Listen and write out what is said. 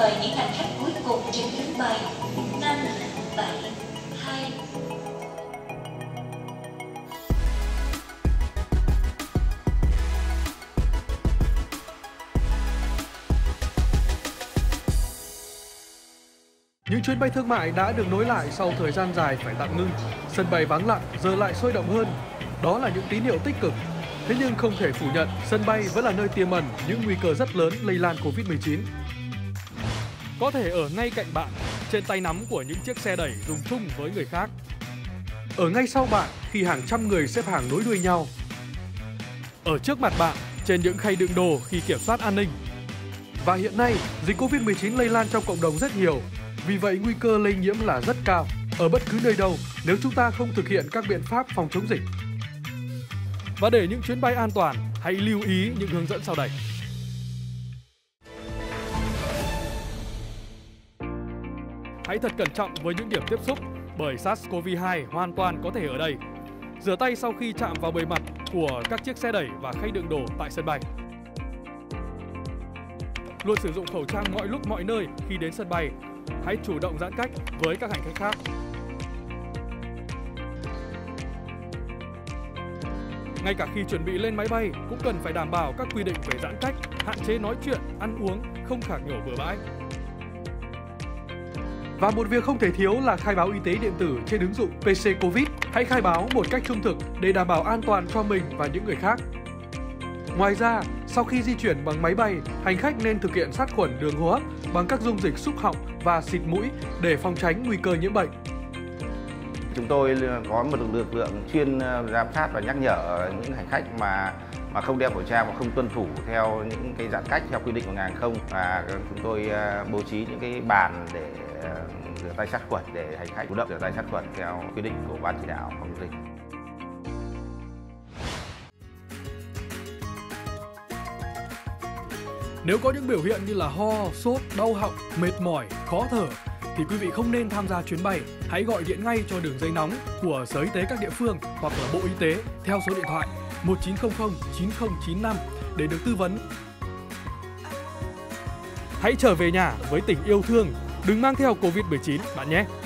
mời những hành khách cuối cùng trên chuyến bay 572. Những chuyến bay thương mại đã được nối lại sau thời gian dài phải tạm ngưng. Sân bay vắng lặng giờ lại sôi động hơn. Đó là những tín hiệu tích cực. Thế nhưng không thể phủ nhận, sân bay vẫn là nơi tiềm ẩn những nguy cơ rất lớn lây lan Covid-19. Có thể ở ngay cạnh bạn, trên tay nắm của những chiếc xe đẩy dùng chung với người khác. Ở ngay sau bạn khi hàng trăm người xếp hàng nối đuôi nhau. Ở trước mặt bạn, trên những khay đựng đồ khi kiểm soát an ninh. Và hiện nay, dịch Covid-19 lây lan trong cộng đồng rất nhiều. Vì vậy, nguy cơ lây nhiễm là rất cao ở bất cứ nơi đâu nếu chúng ta không thực hiện các biện pháp phòng chống dịch. Và để những chuyến bay an toàn, hãy lưu ý những hướng dẫn sau đây. Hãy thật cẩn trọng với những điểm tiếp xúc bởi SARS-CoV-2 hoàn toàn có thể ở đây. Rửa tay sau khi chạm vào bề mặt của các chiếc xe đẩy và khay đựng đồ tại sân bay. Luôn sử dụng khẩu trang mọi lúc mọi nơi khi đến sân bay. Hãy chủ động giãn cách với các hành khách khác. Ngay cả khi chuẩn bị lên máy bay cũng cần phải đảm bảo các quy định về giãn cách, hạn chế nói chuyện, ăn uống, không khạc nhổ bừa bãi. Và một việc không thể thiếu là khai báo y tế điện tử trên ứng dụng PC Covid. Hãy khai báo một cách trung thực để đảm bảo an toàn cho mình và những người khác. Ngoài ra, sau khi di chuyển bằng máy bay, hành khách nên thực hiện sát khuẩn đường hô hấp bằng các dung dịch xúc họng và xịt mũi để phòng tránh nguy cơ nhiễm bệnh. Chúng tôi có một lực lượng chuyên giám sát và nhắc nhở những hành khách mà không đeo khẩu trang và không tuân thủ theo những cái giãn cách theo quy định của ngành hàng không, và chúng tôi bố trí những cái bàn để rửa tay sát khuẩn để hành khách chủ động rửa tay sát khuẩn theo quy định của Ban chỉ đạo phòng chống dịch. Nếu có những biểu hiện như là ho, sốt, đau họng, mệt mỏi, khó thở thì quý vị không nên tham gia chuyến bay. Hãy gọi điện ngay cho đường dây nóng của Sở Y tế các địa phương hoặc là Bộ Y tế theo số điện thoại 1900 9095 để được tư vấn. Hãy trở về nhà với tình yêu thương, đừng mang theo Covid-19 bạn nhé.